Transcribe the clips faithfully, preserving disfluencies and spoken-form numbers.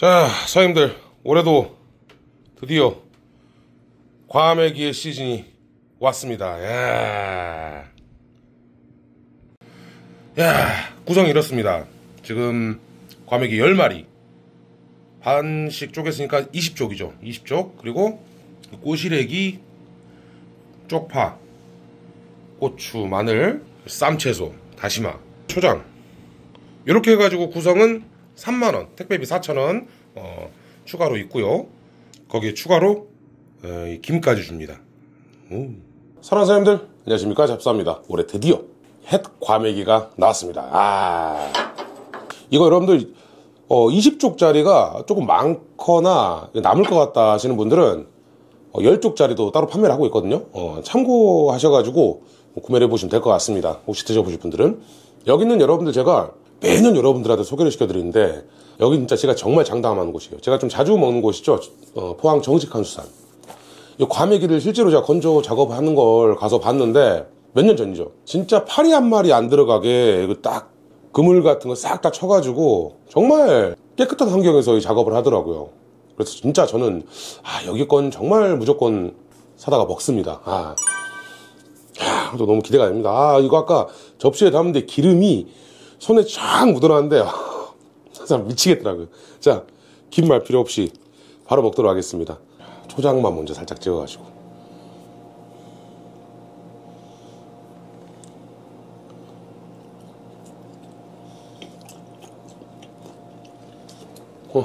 자, 사장님들, 올해도 드디어 과메기의 시즌이 왔습니다. 야, 야, 구성이 이렇습니다. 지금 과메기 열 마리 반씩 쪼갰으니까 이십 쪽이죠. 이십 쪽. 그리고 꼬시래기, 쪽파, 고추, 마늘, 쌈채소, 다시마, 초장, 이렇게 해가지고 구성은 삼만 원, 택배비 사천 원 어, 추가로 있고요. 거기에 추가로 어, 김까지 줍니다. 음. 사랑하는 사장님들, 안녕하십니까. 잡사입니다. 올해 드디어 햇 과메기가 나왔습니다. 아, 이거 여러분들 어, 이십 쪽짜리가 조금 많거나 남을 것 같다 하시는 분들은 어, 십 쪽짜리도 따로 판매를 하고 있거든요. 어, 참고하셔가지고 구매를 해보시면 될 것 같습니다. 혹시 드셔보실 분들은. 여기는 여러분들 제가 매년 여러분들한테 소개를 시켜드리는데, 여기 진짜 제가 정말 장담하는 곳이에요. 제가 좀 자주 먹는 곳이죠. 어, 포항 정직한 수산. 이 과메기를 실제로 제가 건조 작업하는 걸 가서 봤는데, 몇 년 전이죠. 진짜 파리 한 마리 안 들어가게 딱 그물 같은 거 싹 다 쳐가지고 정말 깨끗한 환경에서 이 작업을 하더라고요. 그래서 진짜 저는 아, 여기 건 정말 무조건 사다가 먹습니다. 아, 야, 또 너무 기대가 됩니다. 아, 이거 아까 접시에 담는데 기름이 손에 쫙 묻어나는데 참 미치겠더라고요. 자, 긴 말 필요 없이 바로 먹도록 하겠습니다. 초장만 먼저 살짝 찍어가지고. 어.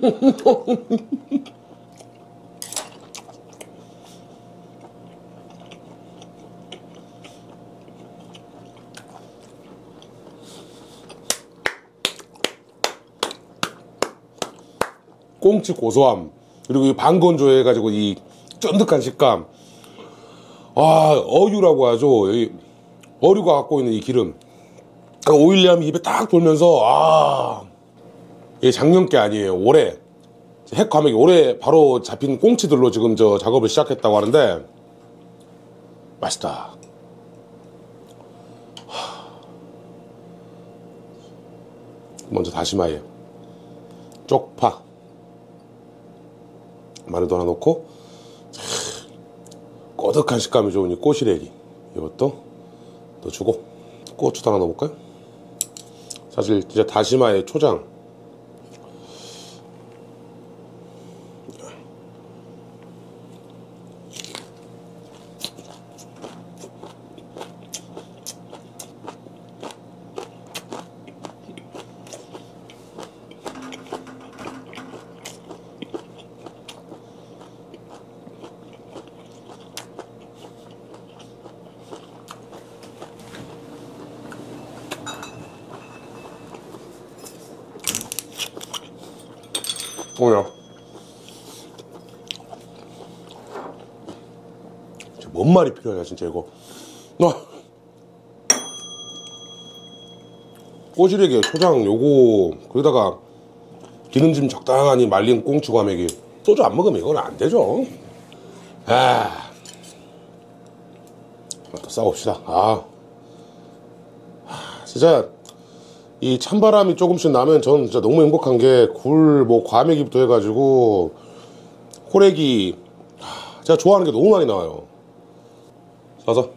꽁치 고소함, 그리고 이 반건조해가지고 이 쫀득한 식감. 아, 어유라고 하죠. 이 어류가 갖고 있는 이 기름, 오일리함이 입에 딱 돌면서, 아, 이게 작년 게 아니에요. 올해 햇 과메기 올해 바로 잡힌 꽁치들로 지금 저 작업을 시작했다고 하는데 맛있다. 먼저 다시마에 쪽파, 마늘도 하나 넣고, 꼬득한 식감이 좋은 이 꼬시래기, 이것도 넣어주고, 고추도 하나 넣어볼까요? 사실 진짜 다시마에 초장, 뭐야? 뭔 말이 필요하냐 진짜 이거. 아, 꼬시래기 초장 요거, 거기다가 기름짐 적당하니 말린 꽁치 과메기. 소주 안 먹으면 이건 안 되죠. 아, 또 싸봅시다. 아, 진짜 이 찬바람이 조금씩 나면 저는 진짜 너무 행복한 게, 굴, 뭐 과메기부터 해가지고 호래기, 제가 좋아하는 게 너무 많이 나와요. 싸서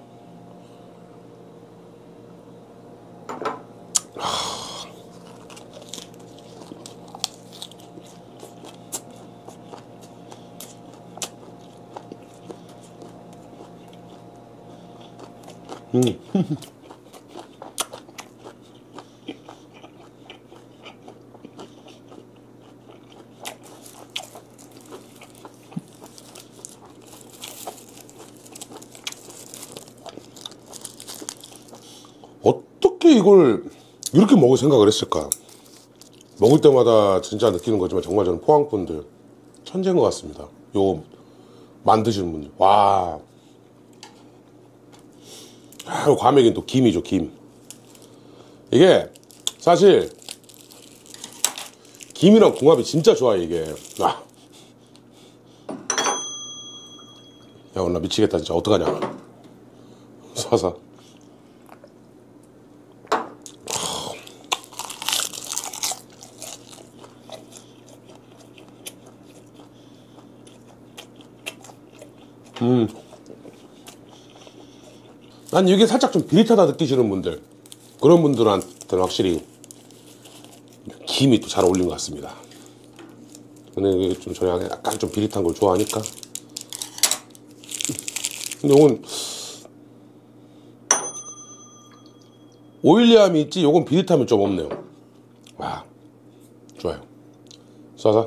음. 어떻게 이걸 이렇게 먹을 생각을 했을까? 먹을 때마다 진짜 느끼는 거지만 정말 저는 포항분들 천재인 것 같습니다. 요 만드시는 분들. 와, 아, 과메기는 또 김이죠. 김. 이게 사실 김이랑 궁합이 진짜 좋아요. 이게. 아, 야, 오늘 나 미치겠다 진짜. 어떡하냐. 사사. 음. 난 이게 살짝 좀 비릿하다 느끼시는 분들, 그런 분들한테는 확실히 김이 또 잘 어울리는 것 같습니다. 근데 좀 저는 약간 좀 비릿한 걸 좋아하니까. 근데 이건 오일리함이 있지, 요건 비릿함이 좀 없네요. 와, 좋아요. 쏴서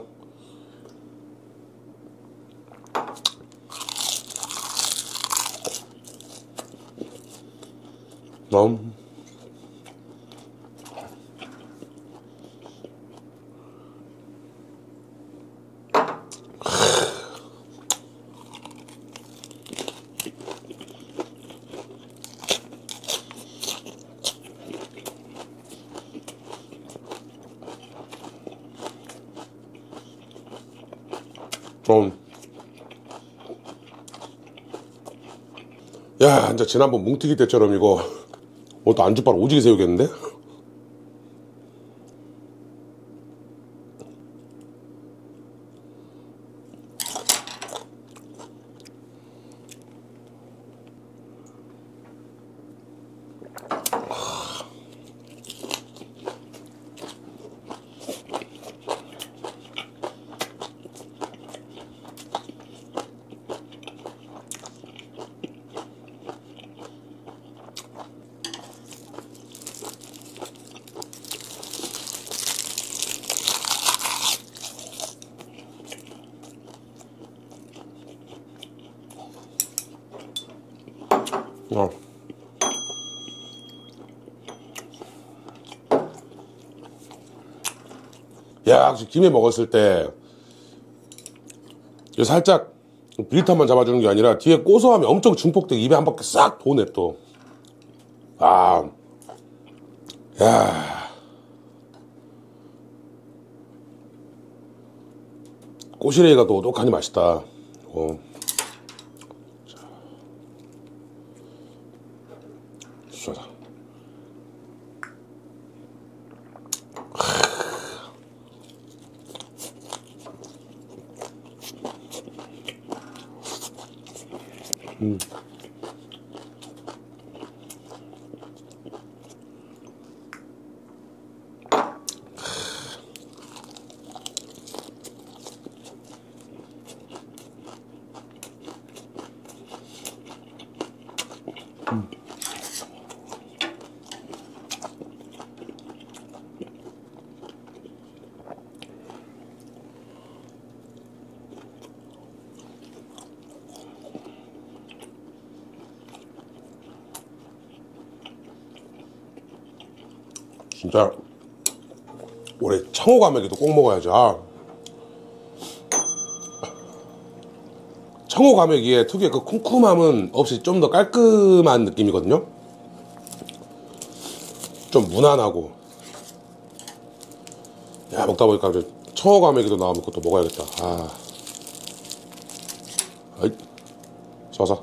음. 좀. 야, 진짜 지난번 뭉티기 때처럼 이거 어, 또 안주바로 오지게 세우겠는데? 어. 야, 혹시 김에 먹었을 때 살짝 비릿함만 잡아주는 게 아니라 뒤에 고소함이 엄청 증폭되게 입에 한 바퀴 싹 도네 또. 아, 야, 꼬시래기가 또 오독하니 맛있다. 어. 자, 음. 음. 진짜 올해 청어과메기도 꼭 먹어야지. 아. 청어과메기의 특유의 그 쿰쿰함은 없이 좀 더 깔끔한 느낌이거든요. 좀 무난하고. 야, 먹다 보니까 이제 청어과메기도 나오면 그것도 먹어야겠다. 아, 아이, 쏴서.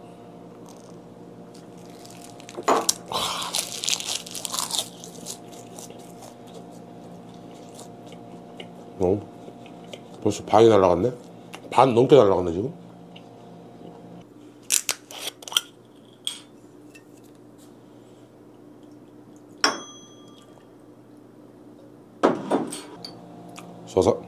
어? 벌써 반이 날라갔네? 반 넘게 날라갔네 지금? 쏴서.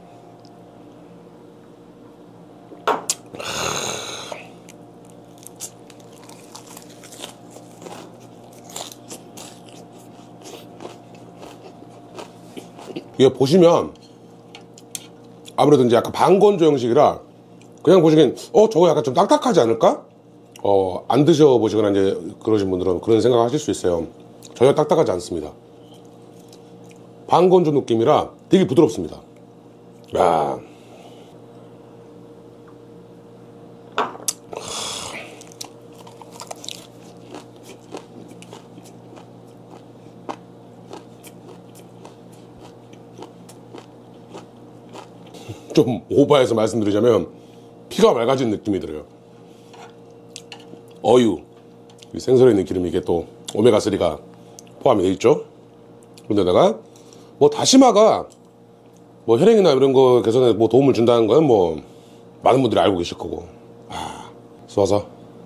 이게 보시면 아무래도 이제 약간 반건조 형식이라 그냥 보시기엔 어 저거 약간 좀 딱딱하지 않을까? 어 안 드셔보시거나 이제 그러신 분들은 그런 생각 하실 수 있어요. 전혀 딱딱하지 않습니다. 반건조 느낌이라 되게 부드럽습니다. 야, 좀 오버해서 말씀드리자면 피가 맑아진 느낌이 들어요. 어유, 생선에 있는 기름이 이게 또 오메가삼가 포함이 되어 있죠. 그런데다가 뭐 다시마가 뭐 혈행이나 이런 거 개선에 뭐 도움을 준다는 건 뭐 많은 분들이 알고 계실 거고. 아, 쏴서.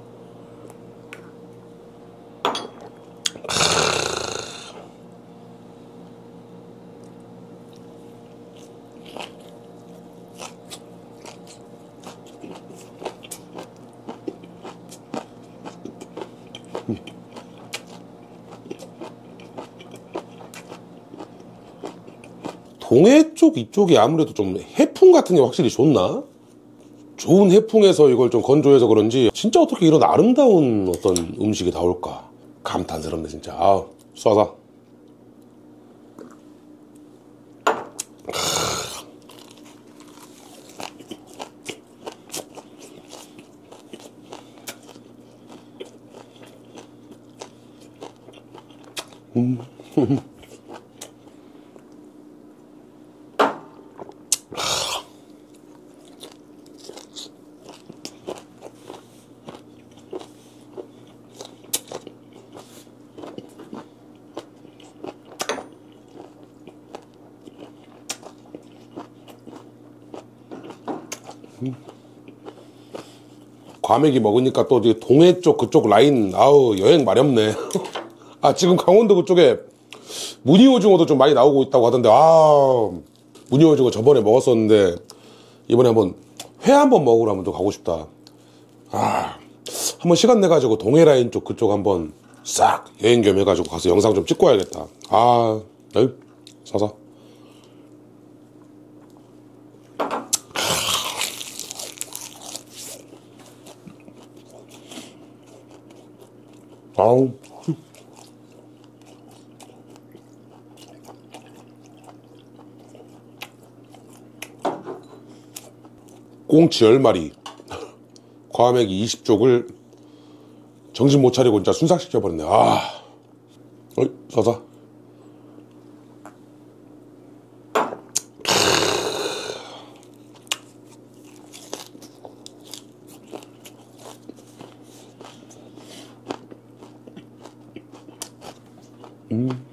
동해 쪽 이쪽이 아무래도 좀 해풍 같은 게 확실히 좋나? 좋은 해풍에서 이걸 좀 건조해서 그런지 진짜 어떻게 이런 아름다운 어떤 음식이 나올까 감탄스럽네 진짜. 아, 쏴서. 음. 과메기 먹으니까 또 동해 쪽 그쪽 라인 아우 여행 마렵네. 아 지금 강원도 그쪽에 무늬오징어도 좀 많이 나오고 있다고 하던데 아 무늬오징어 저번에 먹었었는데 이번에 한번 회 한번 먹으러 한번 또 가고 싶다. 아 한번 시간 내 가지고 동해 라인 쪽 그쪽 한번 싹 여행 겸 해가지고 가서 영상 좀 찍고 와야겠다. 아 에이 사사. 아우 꽁치 열 마리 과메기 이십 쪽을 정신 못 차리고 진짜 순삭시켜버렸네. 아 어이 사사. 음.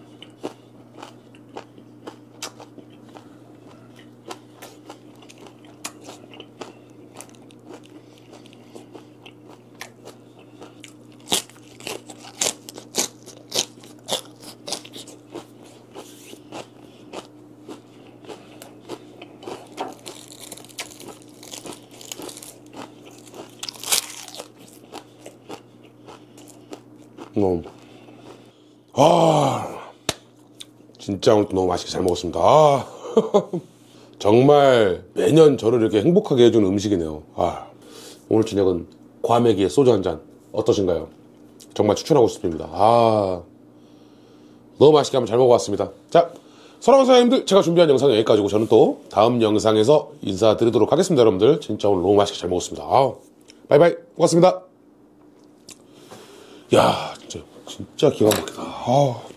음. 아 진짜 오늘 너무 맛있게 잘 먹었습니다. 아, 정말 매년 저를 이렇게 행복하게 해주는 음식이네요. 아, 오늘 저녁은 과메기에 소주 한잔 어떠신가요? 정말 추천하고 싶습니다. 아, 너무 맛있게 한번 잘 먹어봤습니다. 자, 사랑하는 사장님들 제가 준비한 영상은 여기까지고 저는 또 다음 영상에서 인사드리도록 하겠습니다. 여러분들 진짜 오늘 너무 맛있게 잘 먹었습니다. 아, 바이바이 고맙습니다. 야 진짜 진짜 기가 막히다. 아.